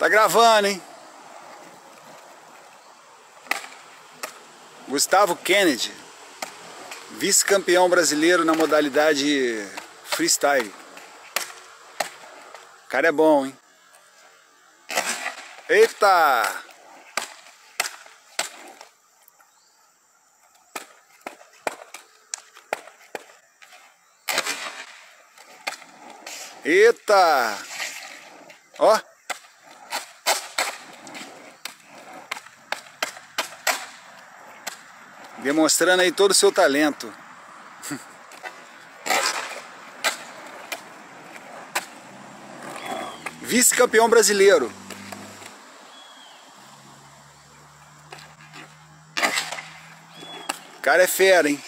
Tá gravando, hein? Gustavo Kennedy, vice-campeão brasileiro na modalidade freestyle. O cara é bom, hein? Eita! Eita! Ó! Demonstrando aí todo o seu talento. Vice-campeão brasileiro. O cara é fera, hein?